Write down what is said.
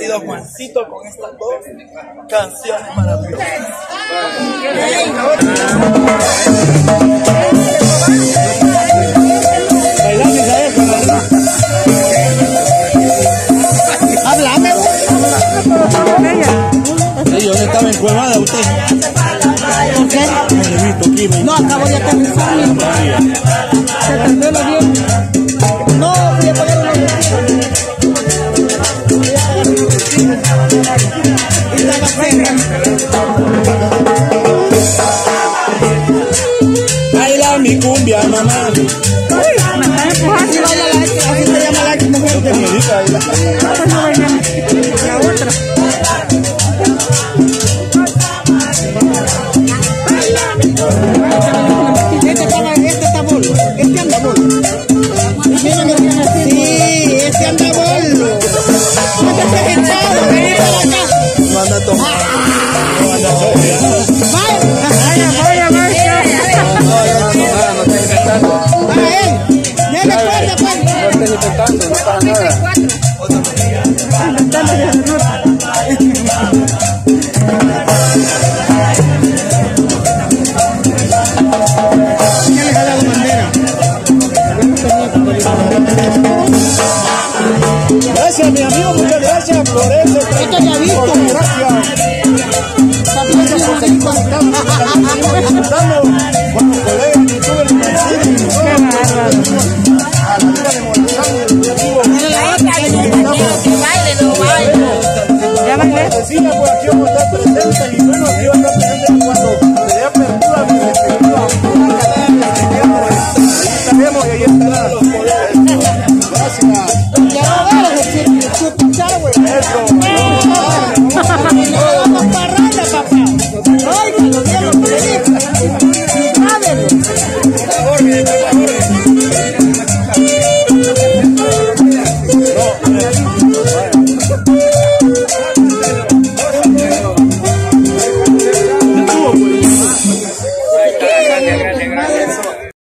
querido Juancito con estas dos canciones maravillosas. Háblame. Yo estaba encuevada usted. ¿Por qué? No, acabo de aterrizar. Se perdió el avión. No, voy a pagar una Baila mi cumbia, mamá. Así baila la así se llama la mujer de mi hija. La otra. Este está bolo. Este anda bolo. Sí, este anda bolo. No te estés echado, vení para acá. No anda tomando. No anda sobria. Vaya. No está intentando. Ya recuerda, pues. No está intentando, no para nada. Ya les ha dado bandera. Gracias, mi amigo, muchas gracias por eso. Esto ya visto. Gracias. Gracias por seguir conectando. Disfrutando con los colegas que tuve en el a la vida de Morazán, el objetivo. Que baile, no baile. Ya bailé. Por aquí